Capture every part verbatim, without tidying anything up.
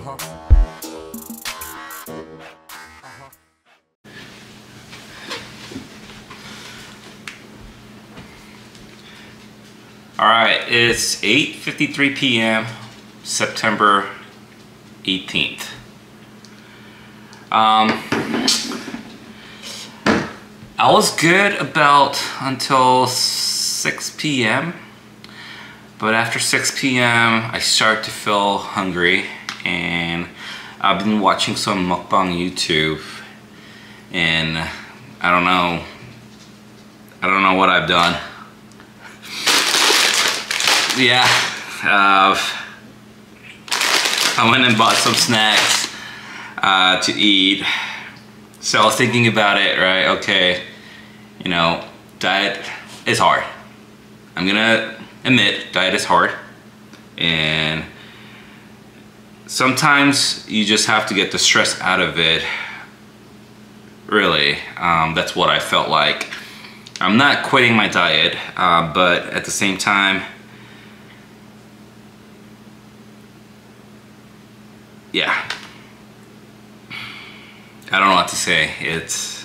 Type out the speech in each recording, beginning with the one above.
All right, it's eight fifty-three p m September eighteenth. Um, I was good about until six p m but after six p m I start to feel hungry, and I've been watching some mukbang YouTube, and I don't know, I don't know what I've done. Yeah, uh, I went and bought some snacks uh, to eat. So I was thinking about it, right? Okay, you know, diet is hard. I'm gonna admit, diet is hard. And sometimes you just have to get the stress out of it. Really, um, that's what I felt like. I'm not quitting my diet, uh, but at the same time, yeah, I don't know what to say. It's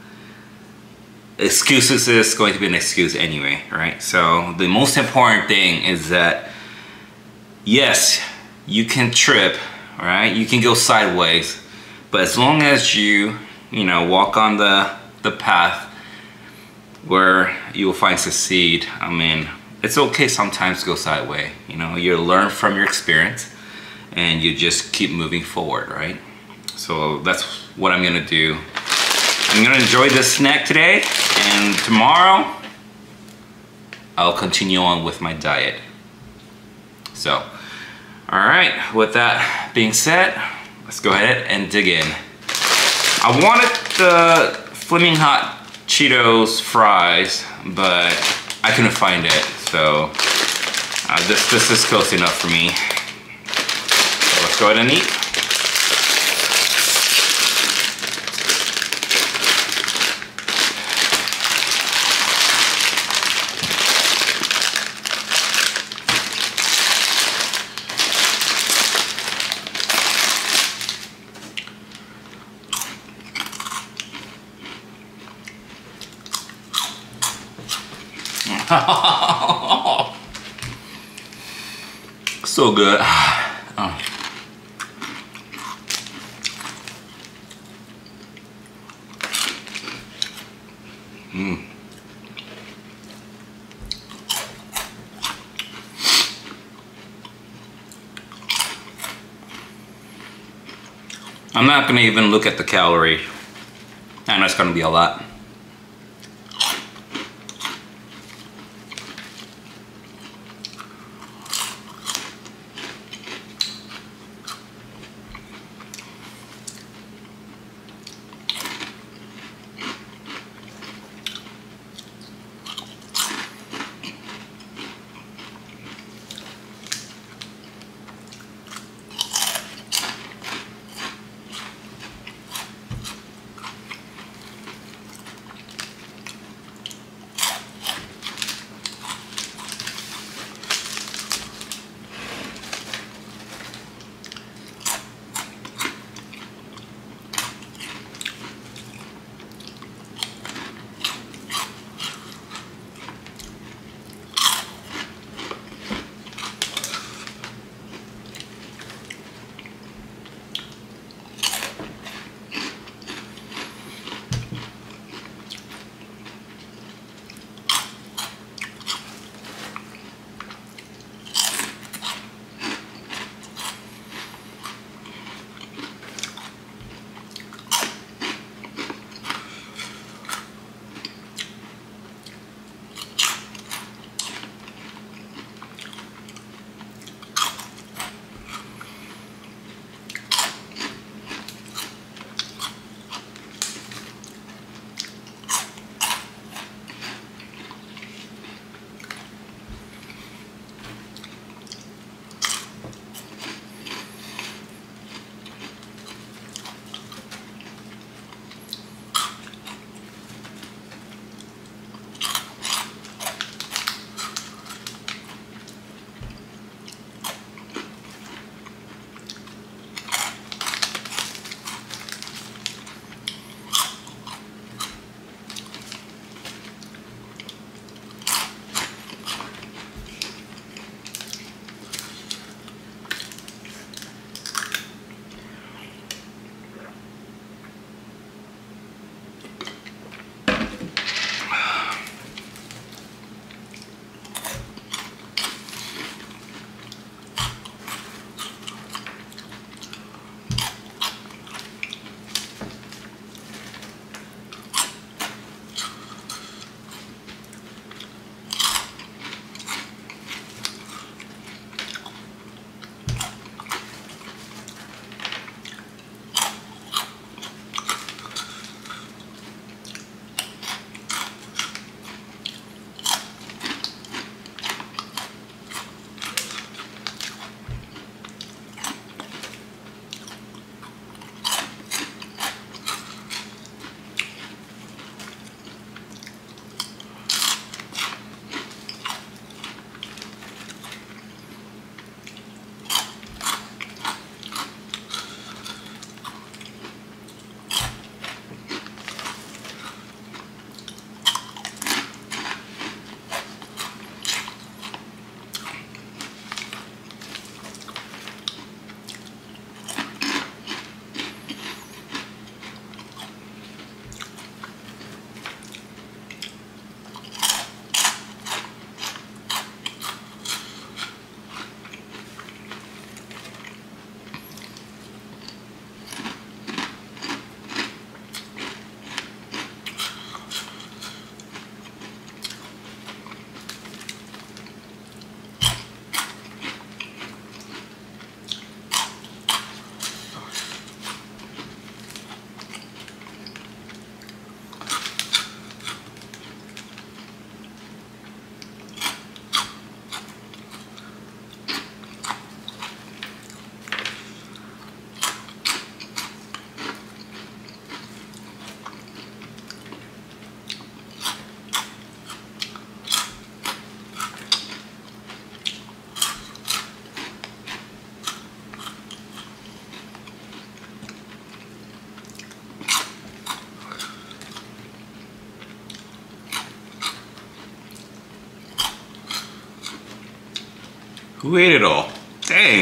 excuses is going to be an excuse anyway, right? So the most important thing is that yes, you can trip, right? You can go sideways, but as long as you, you know, walk on the the path where you will find succeed. I mean, it's okay sometimes to go sideways. You know, you learn from your experience, and you just keep moving forward, right? So that's what I'm gonna do. I'm gonna enjoy this snack today, and tomorrow I'll continue on with my diet. So, all right, with that being said, let's go ahead and dig in. I wanted the Flaming Hot Cheetos fries, but I couldn't find it, so uh, this, this is close enough for me. Let's go ahead and eat. So good. Oh. Mm. I'm not gonna even look at the calorie. I know it's gonna be a lot. Who ate it all? Dang.